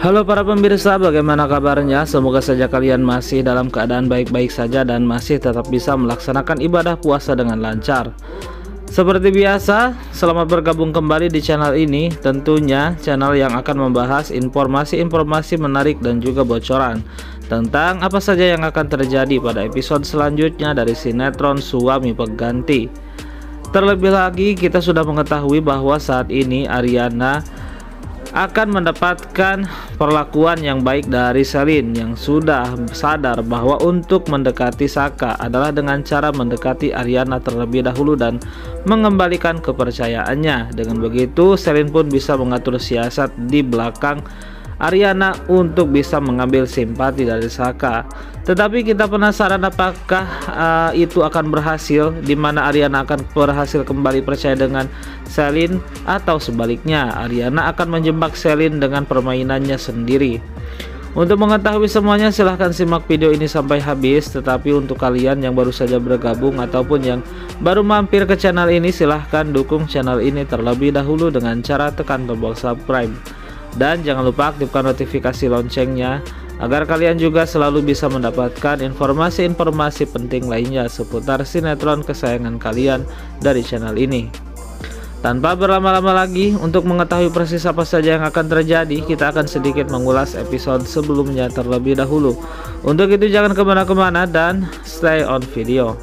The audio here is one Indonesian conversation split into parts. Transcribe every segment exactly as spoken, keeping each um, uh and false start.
Halo para pemirsa, bagaimana kabarnya? Semoga saja kalian masih dalam keadaan baik-baik saja dan masih tetap bisa melaksanakan ibadah puasa dengan lancar. Seperti biasa, selamat bergabung kembali di channel ini. Tentunya channel yang akan membahas informasi-informasi menarik dan juga bocoran tentang apa saja yang akan terjadi pada episode selanjutnya dari sinetron Suami Pengganti. Terlebih lagi, kita sudah mengetahui bahwa saat ini Ariana akan mendapatkan perlakuan yang baik dari Shelin yang sudah sadar bahwa untuk mendekati Saka adalah dengan cara mendekati Ariana terlebih dahulu dan mengembalikan kepercayaannya. Dengan begitu, Shelin pun bisa mengatur siasat di belakang Ariana untuk bisa mengambil simpati dari Saka. Tetapi kita penasaran apakah uh, itu akan berhasil, di mana Ariana akan berhasil kembali percaya dengan Shelin, atau sebaliknya Ariana akan menjebak Shelin dengan permainannya sendiri. Untuk mengetahui semuanya, silahkan simak video ini sampai habis. Tetapi untuk kalian yang baru saja bergabung ataupun yang baru mampir ke channel ini, silahkan dukung channel ini terlebih dahulu dengan cara tekan tombol subscribe. Dan jangan lupa aktifkan notifikasi loncengnya agar kalian juga selalu bisa mendapatkan informasi-informasi penting lainnya seputar sinetron kesayangan kalian dari channel ini. Tanpa berlama-lama lagi, untuk mengetahui persis apa saja yang akan terjadi, kita akan sedikit mengulas episode sebelumnya terlebih dahulu. Untuk itu jangan kemana-kemana dan stay on video.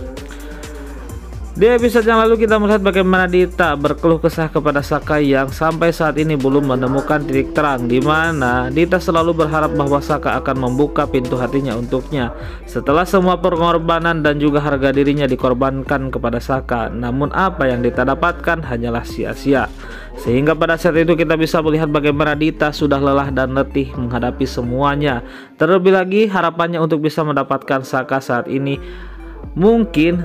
Di episode yang lalu kita melihat bagaimana Dita berkeluh kesah kepada Saka yang sampai saat ini belum menemukan titik terang, di mana Dita selalu berharap bahwa Saka akan membuka pintu hatinya untuknya setelah semua pengorbanan dan juga harga dirinya dikorbankan kepada Saka. Namun apa yang Dita dapatkan hanyalah sia-sia, sehingga pada saat itu kita bisa melihat bagaimana Dita sudah lelah dan letih menghadapi semuanya. Terlebih lagi harapannya untuk bisa mendapatkan Saka saat ini mungkin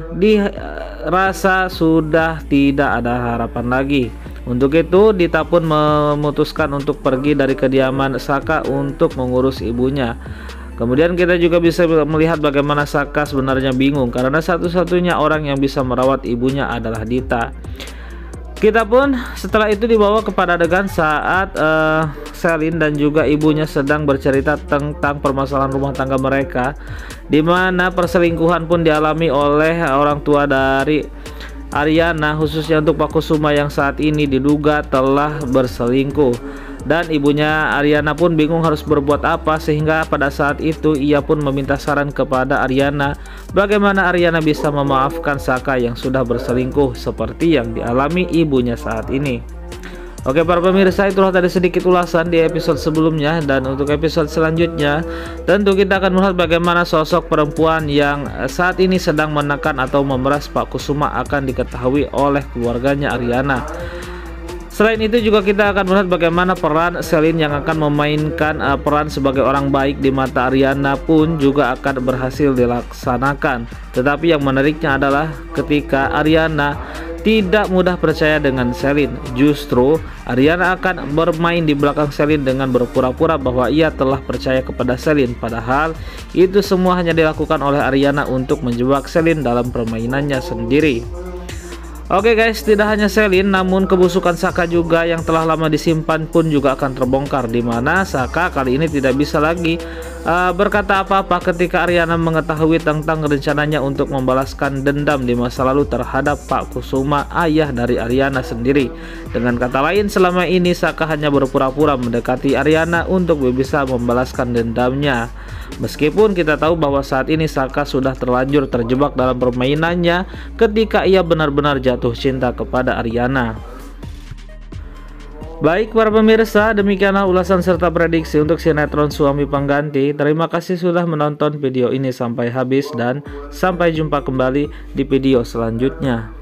dirasa sudah tidak ada harapan lagi. Untuk itu Dita pun memutuskan untuk pergi dari kediaman Saka untuk mengurus ibunya. Kemudian kita juga bisa melihat bagaimana Saka sebenarnya bingung karena satu-satunya orang yang bisa merawat ibunya adalah Dita. Kita pun setelah itu dibawa kepada adegan saat uh, Shelin dan juga ibunya sedang bercerita tentang permasalahan rumah tangga mereka, di mana perselingkuhan pun dialami oleh orang tua dari Ariana, khususnya untuk Pak Kusuma yang saat ini diduga telah berselingkuh. Dan ibunya Ariana pun bingung harus berbuat apa, sehingga pada saat itu ia pun meminta saran kepada Ariana bagaimana Ariana bisa memaafkan Saka yang sudah berselingkuh seperti yang dialami ibunya saat ini. Oke para pemirsa, itulah tadi sedikit ulasan di episode sebelumnya. Dan untuk episode selanjutnya tentu kita akan melihat bagaimana sosok perempuan yang saat ini sedang menekan atau memeras Pak Kusuma akan diketahui oleh keluarganya Ariana. Selain itu juga kita akan melihat bagaimana peran Shelin yang akan memainkan uh, peran sebagai orang baik di mata Ariana pun juga akan berhasil dilaksanakan. Tetapi yang menariknya adalah ketika Ariana tidak mudah percaya dengan Shelin, justru Ariana akan bermain di belakang Shelin dengan berpura-pura bahwa ia telah percaya kepada Shelin, padahal itu semua hanya dilakukan oleh Ariana untuk menjebak Shelin dalam permainannya sendiri. Oke guys, tidak hanya Shelin, namun kebusukan Saka juga yang telah lama disimpan pun juga akan terbongkar, di mana Saka kali ini tidak bisa lagi uh, berkata apa-apa ketika Ariana mengetahui tentang rencananya untuk membalaskan dendam di masa lalu terhadap Pak Kusuma, ayah dari Ariana sendiri. Dengan kata lain, selama ini Saka hanya berpura-pura mendekati Ariana untuk bisa membalaskan dendamnya. Meskipun kita tahu bahwa saat ini Saka sudah terlanjur terjebak dalam permainannya ketika ia benar-benar jatuh cinta kepada Ariana. Baik para pemirsa, demikianlah ulasan serta prediksi untuk sinetron Suami Pengganti. Terima kasih sudah menonton video ini sampai habis dan sampai jumpa kembali di video selanjutnya.